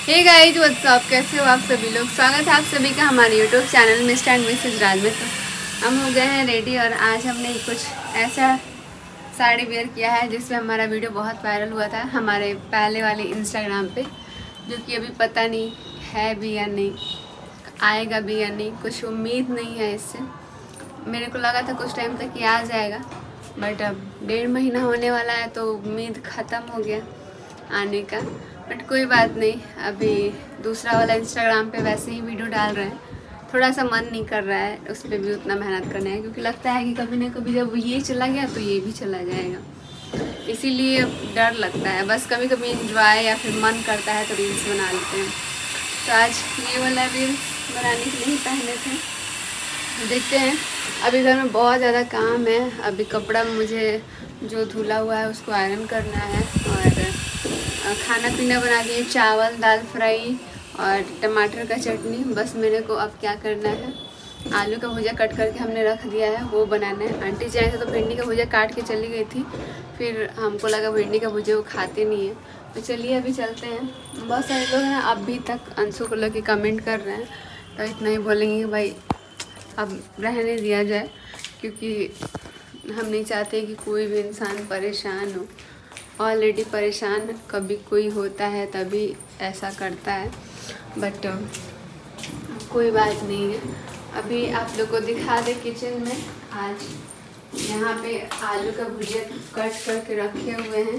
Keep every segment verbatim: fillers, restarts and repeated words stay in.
Hey guys what's up, कैसे हो आप सभी लोग। स्वागत है आप सभी का हमारे YouTube channel mister and missus Raj में। तो हम हो गए हैं रेडी और आज हमने कुछ ऐसा साड़ी वेयर किया है जिसमें हमारा वीडियो बहुत वायरल हुआ था हमारे पहले वाले इंस्टाग्राम पे, जो कि अभी पता नहीं है भी या नहीं, आएगा भी या नहीं, कुछ उम्मीद नहीं है इससे। मेरे को लगा था कुछ टाइम तक ये आ जाएगा, बट अब डेढ़ महीना होने वाला है तो उम्मीद ख़त्म हो गया आने का। बट कोई बात नहीं, अभी दूसरा वाला इंस्टाग्राम पे वैसे ही वीडियो डाल रहे हैं। थोड़ा सा मन नहीं कर रहा है उस पर भी उतना मेहनत करने है, क्योंकि लगता है कि कभी ना कभी जब ये चला गया तो ये भी चला जाएगा, इसीलिए डर लगता है। बस कभी कभी इंजॉय या फिर मन करता है तो रील्स बना लेते हैं। तो आज ये वाला रील्स बनाने के लिए ही पहने थे। देखते हैं। अभी घर में बहुत ज़्यादा काम है। अभी कपड़ा मुझे जो धुला हुआ है उसको आयरन करना है, और खाना पीना बना दिए, चावल दाल फ्राई और टमाटर का चटनी। बस मेरे को अब क्या करना है, आलू का भुजिया कट करके हमने रख दिया है, वो बनाना है। आंटी जी आए थे तो भिंडी का भुजिया काट के चली गई थी, फिर हमको लगा भिंडी का भुजिया वो खाते नहीं है, तो चलिए अभी चलते हैं। बहुत सारे लोग हैं अभी तक अंशु को लेके कमेंट कर रहे हैं, तो इतना ही बोलेंगे कि भाई अब रहने दिया जाए, क्योंकि हम नहीं चाहते कि कोई भी इंसान परेशान हो। ऑलरेडी परेशान कभी कोई होता है तभी ऐसा करता है, बट कोई बात नहीं है। अभी आप लोग को दिखा दे किचन में। आज यहाँ पे आलू का भुजिया कट करके रखे हुए हैं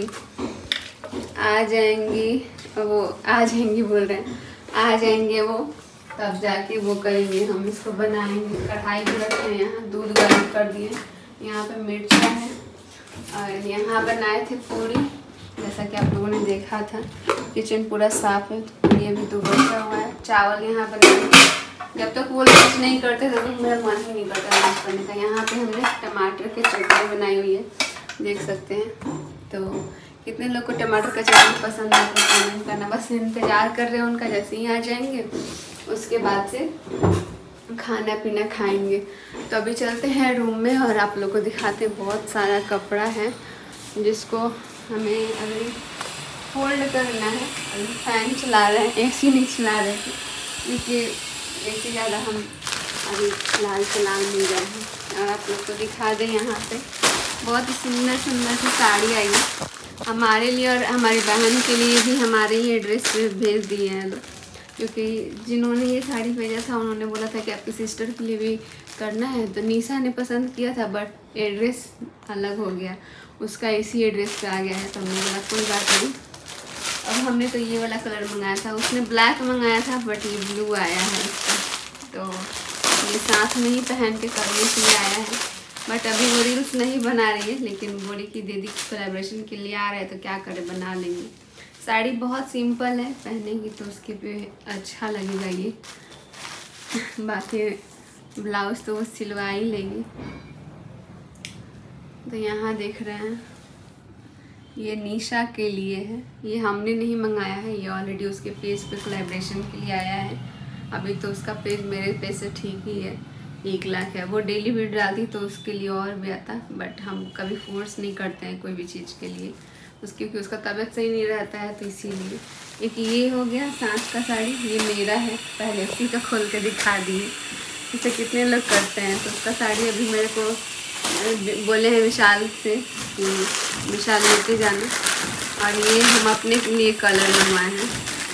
कि आ जाएंगी वो आ जाएंगी बोल रहे हैं आ जाएंगे वो, तब जाके वो करेंगे, हम इसको बनाएंगे। कढ़ाई भी रखे हैं, यहाँ दूध गर्म कर दिए, यहाँ पे मिर्चा है, और यहाँ बनाए थे पूरी, जैसा कि आप लोगों ने देखा था। किचन पूरा साफ है, पूरी अभी तो बचा हुआ है। चावल यहाँ बनाए, जब तक वो लंच नहीं करते तब तक मेरा मन ही नहीं करता लंच करने का। यहाँ पे हमने टमाटर की चटनी बनाई हुई है, देख सकते हैं। तो कितने लोग को टमाटर का चटनी पसंद है तो कमेंट करना। बस इंतज़ार कर रहे हैं उनका, जैसे ही आ जाएंगे उसके बाद से खाना पीना खाएंगे। तो अभी चलते हैं रूम में और आप लोग को दिखाते हैं। बहुत सारा कपड़ा है जिसको हमें अभी फोल्ड करना है। अभी फैन चला रहे हैं, एसी नहीं चला रहे थे, क्योंकि एसी ज़्यादा हम अभी फिलहाल चला नहीं रहे हैं। और आप लोग को दिखा दें, यहाँ पे बहुत ही सुंदर सुंदर सी साड़ी आई है हमारे लिए, और हमारी बहन के लिए भी हमारे ही एड्रेस पे भेज दिए हैं लोग, क्योंकि जिन्होंने ये साड़ी भेजा था उन्होंने बोला था कि आपकी सिस्टर के लिए भी करना है। तो निशा ने पसंद किया था, बट एड्रेस अलग हो गया, उसका इसी एड्रेस पे आ गया है। तो हमने बोला कोई बात नहीं। अब हमने तो ये वाला कलर मंगाया था, उसने ब्लैक मंगाया था, बट ये ब्लू आया है उसका। तो ये साथ में ही पहन के करने के लिए आया है, बट अभी वो रील्स नहीं बना रही है, लेकिन बोली कि दीदी कोलैबोरेशन के लिए आ रहे हैं तो क्या करें, बना लेंगे। साड़ी बहुत सिंपल है, पहनेंगी तो उसके पे अच्छा लगेगा ये। बाकी ब्लाउज तो वो सिलवा ही लेगी। तो यहाँ देख रहे हैं, ये निशा के लिए है, ये हमने नहीं मंगाया है, ये ऑलरेडी उसके पेज पे कोलैबोरेशन के लिए आया है। अभी तो उसका पेज मेरे पेज से ठीक ही है, एक लाख है। वो डेली वीडियो डालती तो उसके लिए और भी आता, बट हम कभी फोर्स नहीं करते हैं कोई भी चीज़ के लिए, उस क्योंकि उसका तबीयत सही नहीं रहता है, तो इसीलिए। एक ये हो गया सांस का साड़ी, ये मेरा है, पहले उसी का खोल के दिखा दिए। इसे कितने लोग करते हैं। तो उसका साड़ी अभी मेरे को बोले हैं विशाल से कि विशाल लेते जाना, और ये हम अपने लिए कलर मंगवाए हैं।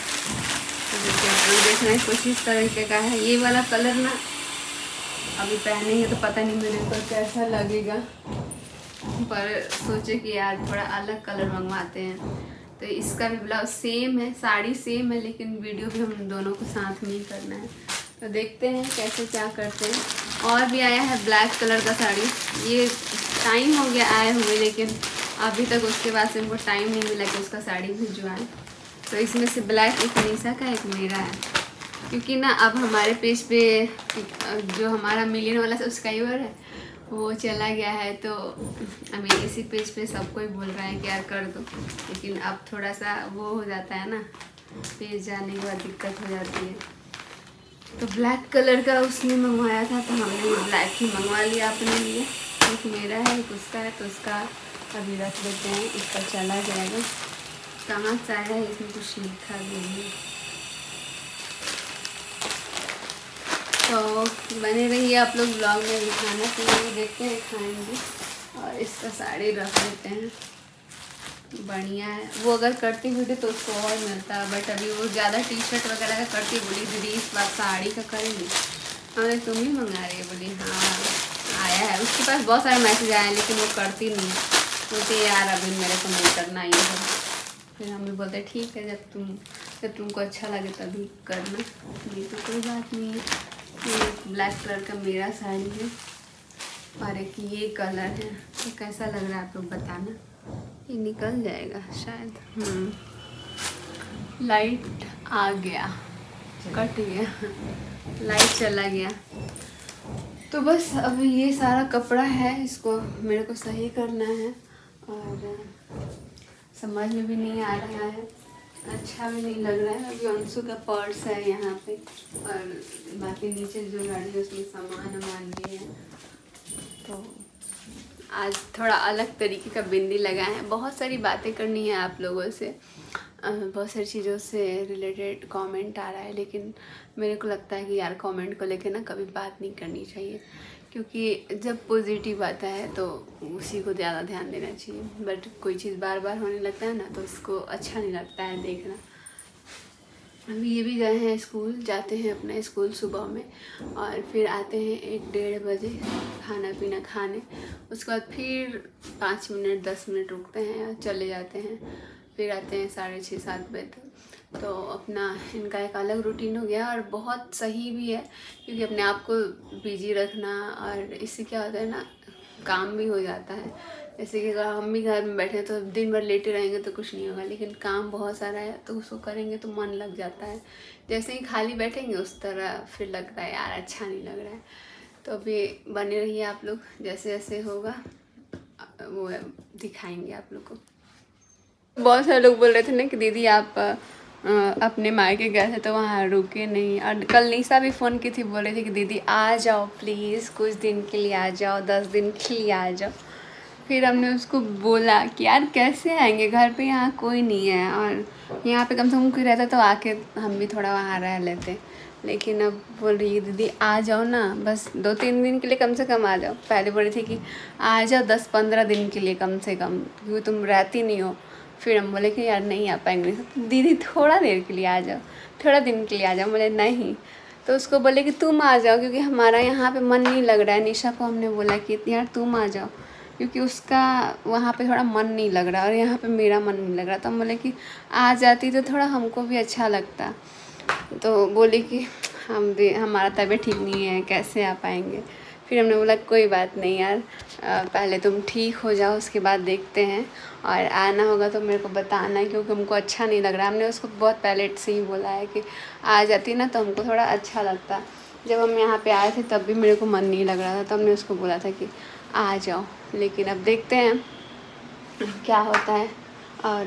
तो देखना है कुछ इस तरीके का है। ये वाला कलर ना अभी पहनेंगे तो पता नहीं मेरे को कैसा लगेगा, पर सोचे कि यार थोड़ा अलग कलर मंगवाते हैं। तो इसका भी ब्लाउज सेम है, साड़ी सेम है, लेकिन वीडियो भी हम दोनों को साथ में ही करना है। तो देखते हैं कैसे क्या करते हैं। और भी आया है ब्लैक कलर का साड़ी, ये टाइम हो गया आए हुए, लेकिन अभी तक उसके बाद से हमको टाइम नहीं मिला कि उसका साड़ी भिजवाएं। तो इसमें से ब्लैक एक निशा का, एक मेरा है, क्योंकि ना अब हमारे पेज पे जो हमारा मिलियन वाला सब्सक्राइबर है वो चला गया है, तो हमें इसी पेज पे सब कोई बोल रहा है कि यार कर दो, लेकिन अब थोड़ा सा वो हो जाता है ना, पेज जाने के बाद दिक्कत हो जाती है। तो ब्लैक कलर का उसने मंगवाया था, तो हमने ये ब्लैक ही मंगवा लिया अपने लिए। एक मेरा है, एक उसका है, तो उसका अभी रख देते हैं, इसका चला जाएगा। कहाँ से आया है इसमें कुछ लिखा भी नहीं। तो बने रहिए आप लोग ब्लॉग में, दिखाना चाहिए, देखते हैं खाएंगे। और इसका साड़ी रख देते हैं, बढ़िया है। वो अगर करती हुई तो उसको और मिलता, बट अभी वो ज़्यादा टी शर्ट वगैरह का करती। बोली दीदी इस बार साड़ी का करेंगी। हमने तुम ही मंगा रही है। बोली हाँ आया है, उसके पास बहुत सारे मैसेज आए हैं लेकिन वो करती नहीं। बोलते यार अभी मेरे को नहीं करना ये सब। फिर हम भी बोलते ठीक है, जब तुम जब तुमको अच्छा लगे तभी करना, नहीं तो कोई बात नहीं है। ये ब्लैक कलर का मेरा साड़ी है और एक ये कलर है। तो कैसा लग रहा है आप लोग बताना। ये निकल जाएगा शायद। हम्म लाइट आ गया, कट गया, लाइट चला गया। तो बस अभी ये सारा कपड़ा है, इसको मेरे को सही करना है और समझ में भी नहीं आ रहा है, अच्छा भी नहीं लग रहा है। अभी अंशु का पर्स है यहाँ पे और बाकी नीचे जो गाड़ी है उसमें सामान वामान भी है। तो आज थोड़ा अलग तरीके का बिंदी लगा है। बहुत सारी बातें करनी है आप लोगों से, बहुत सारी चीज़ों से रिलेटेड कमेंट आ रहा है, लेकिन मेरे को लगता है कि यार कमेंट को लेकर ना कभी बात नहीं करनी चाहिए, क्योंकि जब पॉजिटिव आता है तो उसी को ज़्यादा ध्यान देना चाहिए। बट कोई चीज़ बार बार होने लगता है ना तो उसको अच्छा नहीं लगता है देखना। अभी ये भी गए हैं स्कूल, जाते हैं अपना स्कूल सुबह में और फिर आते हैं एक डेढ़ बजे खाना पीना खाने। उसके बाद फिर पाँच मिनट दस मिनट रुकते हैं और चले जाते हैं। फिर आते हैं साढ़े छः सात बजे तक। तो अपना इनका एक अलग रूटीन हो गया और बहुत सही भी है, क्योंकि अपने आप को बिजी रखना, और इससे क्या होता है ना काम भी हो जाता है। जैसे कि अगर हम भी घर में बैठे तो दिन भर लेटे रहेंगे तो कुछ नहीं होगा, लेकिन काम बहुत सारा है तो उसको करेंगे तो मन लग जाता है। जैसे ही खाली बैठेंगे उस तरह फिर लगता है यार अच्छा नहीं लग रहा है। तो अभी बने रहिए आप लोग, जैसे जैसे होगा वो दिखाएंगे आप लोग को। बहुत सारे लोग बोल रहे थे ना कि दीदी आप अपने मायके गए थे तो वहाँ रुके नहीं, और कल निशा भी फ़ोन की थी, बोल रही थी कि दीदी आ जाओ प्लीज़, कुछ दिन के लिए आ जाओ, दस दिन के लिए आ जाओ। फिर हमने उसको बोला कि यार कैसे आएंगे, घर पे यहाँ कोई नहीं है और यहाँ पे कम से कम कोई रहता तो आके हम भी थोड़ा वहाँ रह लेते। लेकिन अब बोल रही है दीदी आ जाओ ना, बस दो तीन दिन के लिए कम से कम आ जाओ। पहले बोल रही थी कि आ जाओ दस पंद्रह दिन के लिए कम से कम, क्योंकि तुम रहती नहीं हो। फिर हम बोले कि यार नहीं आ पाएंगे। दीदी थोड़ा देर के लिए आ जाओ, थोड़ा दिन के लिए आ जाओ। बोले नहीं, तो उसको बोले कि तुम आ जाओ, क्योंकि हमारा यहाँ पे मन नहीं लग रहा है। निशा को हमने बोला कि यार तुम आ जाओ, क्योंकि उसका वहाँ पे थोड़ा मन नहीं लग रहा और यहाँ पे मेरा मन नहीं लग रहा। तो हम बोले कि आ जाती तो थोड़ा हमको भी अच्छा लगता। तो बोली कि हम भी हमारा तबीयत ठीक नहीं है, कैसे आ पाएंगे। फिर हमने बोला कोई बात नहीं यार, पहले तुम ठीक हो जाओ उसके बाद देखते हैं, और आना होगा तो मेरे को बताना, क्योंकि हमको अच्छा नहीं लग रहा। हमने उसको बहुत पहले से ही बोला है कि आ जाती ना तो हमको थोड़ा अच्छा लगता। जब हम यहाँ पे आए थे तब भी मेरे को मन नहीं लग रहा था, तब हमने उसको बोला था कि आ जाओ। लेकिन अब देखते हैं क्या होता है। और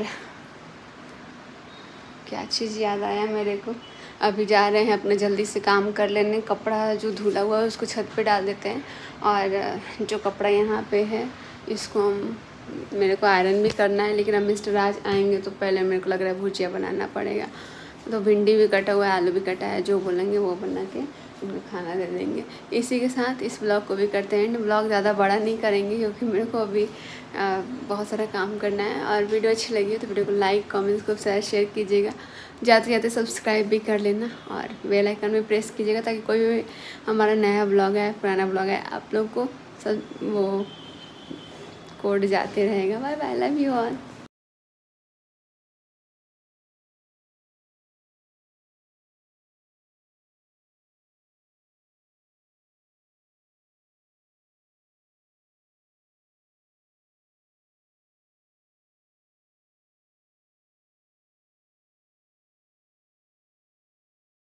क्या चीज़ याद आया मेरे को, अभी जा रहे हैं अपने जल्दी से काम कर लेने। कपड़ा जो धुला हुआ है उसको छत पे डाल देते हैं, और जो कपड़ा यहाँ पे है इसको हम मेरे को आयरन भी करना है। लेकिन अब मिस्टर राज आएंगे तो पहले मेरे को लग रहा है भुजिया बनाना पड़ेगा। तो भिंडी भी कटा हुआ है, आलू भी कटा है, जो बोलेंगे वो बना के उनको खाना दे देंगे। इसी के साथ इस ब्लॉग को भी करते हैं। ब्लॉग ज़्यादा बड़ा नहीं करेंगे क्योंकि मेरे को अभी आ, बहुत सारा काम करना है। और वीडियो अच्छी लगी तो वीडियो को लाइक कमेंट्स को शेयर शेयर कीजिएगा। जाते जाते सब्सक्राइब भी कर लेना और बेल आइकन में प्रेस कीजिएगा, ताकि कोई भी हमारा नया ब्लॉग है पुराना ब्लॉग है आप लोग को सब वो कोड जाते रहेगा। Bye bye, love you all.